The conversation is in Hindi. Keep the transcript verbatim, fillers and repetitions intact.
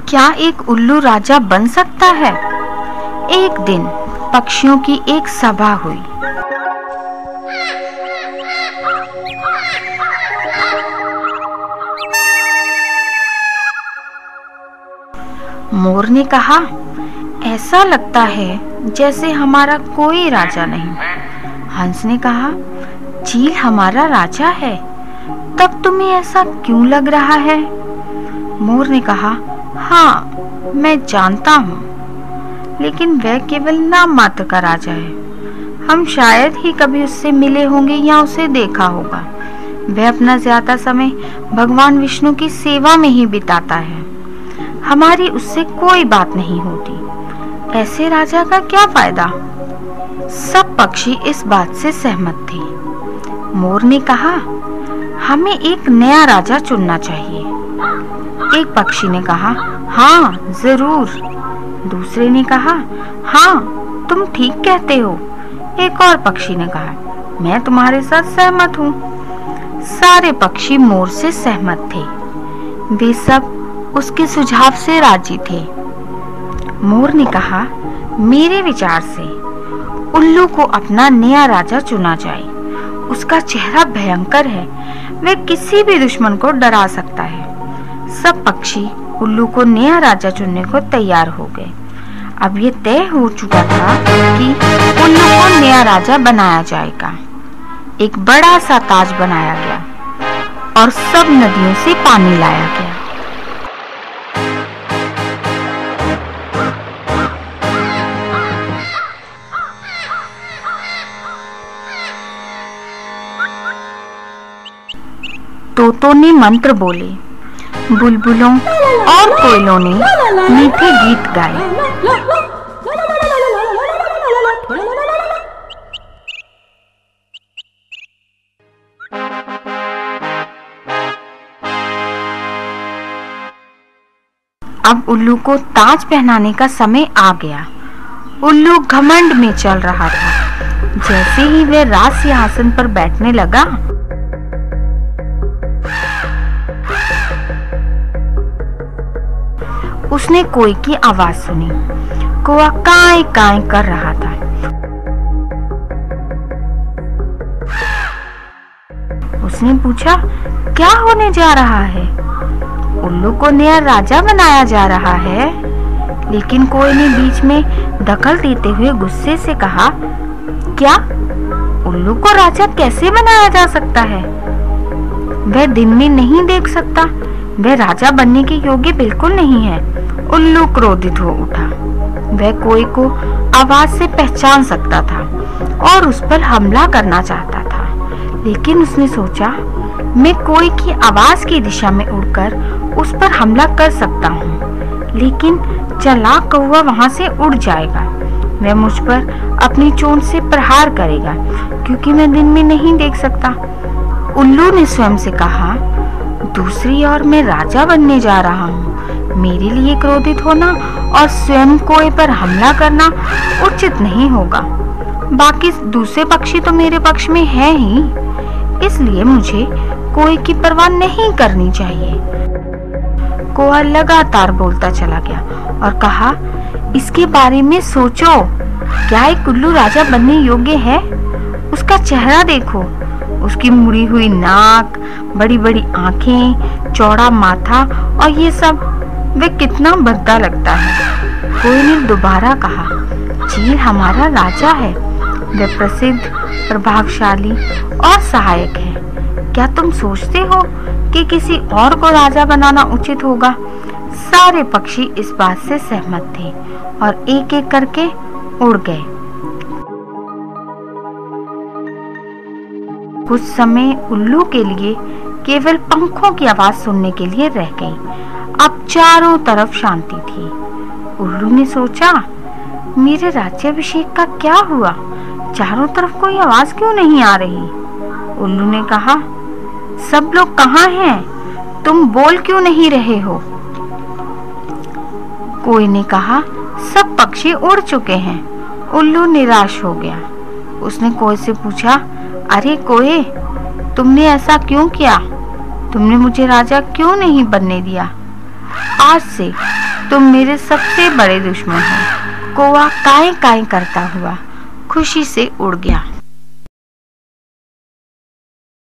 क्या एक उल्लू राजा बन सकता है? एक दिन पक्षियों की एक सभा हुई। मोर ने कहा, ऐसा लगता है जैसे हमारा कोई राजा नहीं। हंस ने कहा, चील हमारा राजा है, तब तुम्हें ऐसा क्यों लग रहा है? मोर ने कहा, हाँ मैं जानता हूँ, लेकिन वह केवल नाम मात्र का राजा है। हम शायद ही कभी उससे मिले होंगे या उसे देखा होगा। वह अपना ज्यादा समय भगवान विष्णु की सेवा में ही बिताता है। हमारी उससे कोई बात नहीं होती। ऐसे राजा का क्या फायदा? सब पक्षी इस बात से सहमत थे। मोर ने कहा, हमें एक नया राजा चुनना चाहिए। एक पक्षी ने कहा, हाँ जरूर। दूसरे ने कहा, हाँ तुम ठीक कहते हो। एक और पक्षी ने कहा, मैं तुम्हारे साथ सहमत हूँ। सारे पक्षी मोर से सहमत थे। वे सब उसके सुझाव से राजी थे। मोर ने कहा, मेरे विचार से उल्लू को अपना नया राजा चुना जाए। उसका चेहरा भयंकर है, वह किसी भी दुश्मन को डरा सकता है। सब पक्षी उल्लू को नया राजा चुनने को तैयार हो गए। अब ये तय हो चुका था कि उल्लू को नया राजा बनाया जाएगा। एक बड़ा सा ताज बनाया गया और सब नदियों से पानी लाया गया। तोतों ने मंत्र बोले, बुलबुलों और कोयलों ने मीठे गीत गाए। अब उल्लू को ताज पहनाने का समय आ गया। उल्लू घमंड में चल रहा था। जैसे ही वह राज सिंहासन पर बैठने लगा, उसने कोई की आवाज सुनी। कौवा काई काई कर रहा था। उसने पूछा, क्या होने जा रहा है? उल्लू को नया राजा बनाया जा रहा है। लेकिन कोई ने बीच में दखल देते हुए गुस्से से कहा, क्या? उल्लू को राजा कैसे बनाया जा सकता है? वह दिन में नहीं देख सकता। वह राजा बनने के योग्य बिल्कुल नहीं है। उल्लू क्रोधित हो उठा। वह कोई को आवाज से पहचान सकता था और उस पर हमला करना चाहता था। लेकिन उसने सोचा, मैं कोई की आवाज की दिशा में उड़कर उस पर हमला कर सकता हूँ, लेकिन चालाक कौवा वहां से उड़ जाएगा। वह मुझ पर अपनी चोंच से प्रहार करेगा, क्योंकि मैं दिन में नहीं देख सकता। उल्लू ने स्वयं से कहा, दूसरी ओर मैं राजा बनने जा रहा हूँ। मेरे लिए क्रोधित होना और स्वयं कोई पर हमला करना उचित नहीं होगा। बाकी दूसरे पक्षी तो मेरे पक्ष में है ही, इसलिए मुझे कोई की परवाह नहीं करनी चाहिए। कौवा लगातार बोलता चला गया और कहा, इसके बारे में सोचो। क्या एक उल्लू राजा बनने योग्य है? उसका चेहरा देखो, उसकी मुड़ी हुई नाक, बड़ी बड़ी आंखें, चौड़ा माथा और ये सब, वे कितना भद्दा लगता है। कोई ने दोबारा कहा, चील हमारा राजा है। वह प्रसिद्ध, प्रभावशाली और सहायक है। क्या तुम सोचते हो कि किसी और को राजा बनाना उचित होगा? सारे पक्षी इस बात से सहमत थे और एक एक करके उड़ गए। कुछ समय उल्लू के लिए केवल पंखों की आवाज सुनने के लिए रह गई। अब चारों तरफ शांति थी। उल्लू ने सोचा, मेरे राज्याभिषेक का क्या हुआ? चारों तरफ कोई आवाज क्यों नहीं आ रही? उल्लू ने कहा, सब लोग कहाँ हैं? तुम बोल क्यों नहीं रहे हो? कोई ने कहा, सब पक्षी उड़ चुके हैं। उल्लू निराश हो गया। उसने कोई से पूछा, अरे कोए, तुमने ऐसा क्यों किया? तुमने मुझे राजा क्यों नहीं बनने दिया? आज से तुम मेरे सबसे बड़े दुश्मन हो। कौवा काई काई करता हुआ खुशी से उड़ गया।